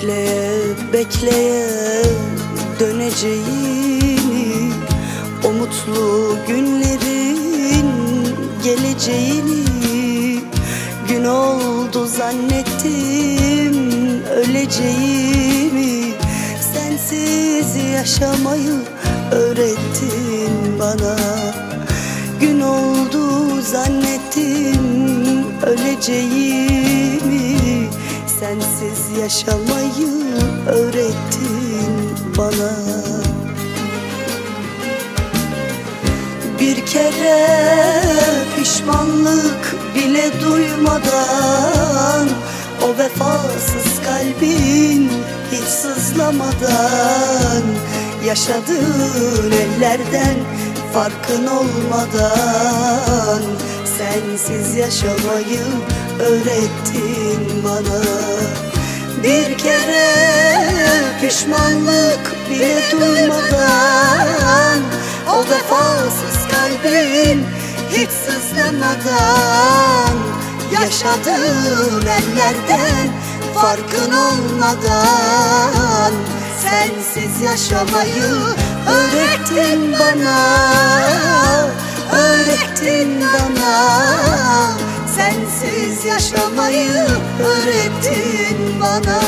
Bekleye bekleye döneceğini, o mutlu günlerin geleceğini. Gün oldu zannettim öleceğimi, sensiz yaşamayı öğrettin bana. Gün oldu zannettim öleceğimi, sensiz yaşamayı öğrettin bana. Bir kere pişmanlık bile duymadan, o vefasız kalbin hiç sızlamadan, yaşadığın ellerden farkın olmadan, sensiz yaşamayı öğrettin bana. Bir kere pişmanlık bile duymadan, o vefasız kalbin hiç sızlamadan, yaşadığın ellerden farkın olmadan, sensiz yaşamayı öğrettin bana, öğrettin bana. Sensiz yaşamayı öğrettin bana.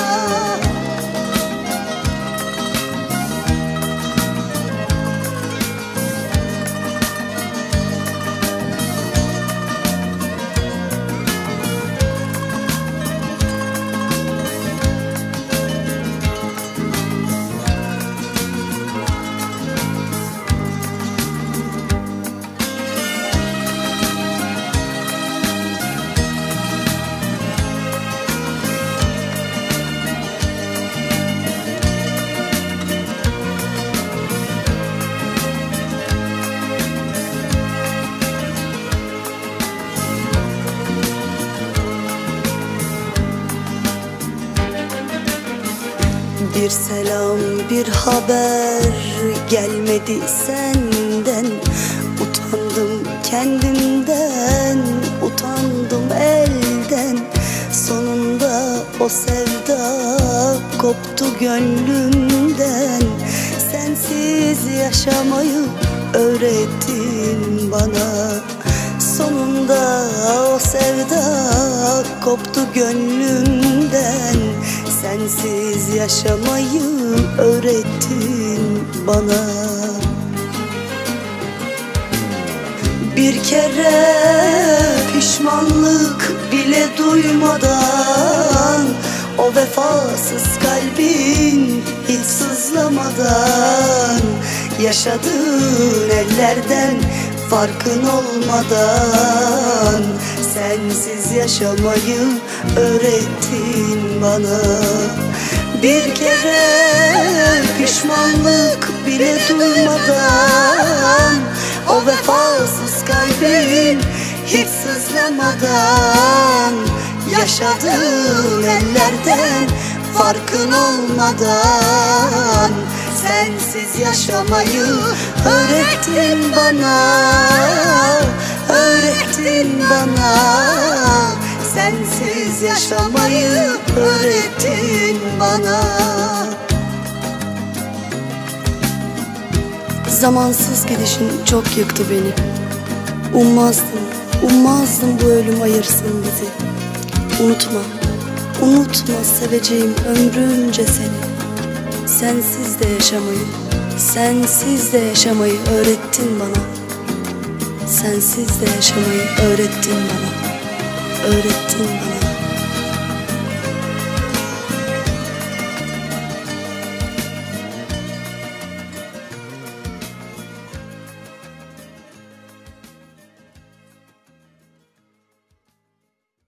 Bir selam, bir haber gelmedi senden. Utandım kendimden, utandım elden. Sonunda o sevda koptu gönlümden. Sensiz yaşamayı öğrettin bana. Sonunda o sevda koptu gönlümden. Sensiz yaşamayı öğrettin bana. Bir kere pişmanlık bile duymadan, o vefasız kalbin hiç sızlamadan, yaşadığın ellerden farkın olmadan, sensiz yaşamayı öğrettin bana. Bir kere pişmanlık bile duymadan, o vefasız kalbin hiç sızlamadan, yaşadığın ellerden farkın olmadan, sensiz yaşamayı öğrettin bana, öğrettin bana. Sensiz yaşamayı öğrettin bana. Zamansız gidişin çok yıktı beni. Ummazdım bu ölüm ayırsın bizi. Unutma, unutma seveceğim ömrümce seni. Sensiz de yaşamayı, sensiz de yaşamayı öğrettin bana. Sensiz de yaşamayı öğrettin bana, öğrettin bana.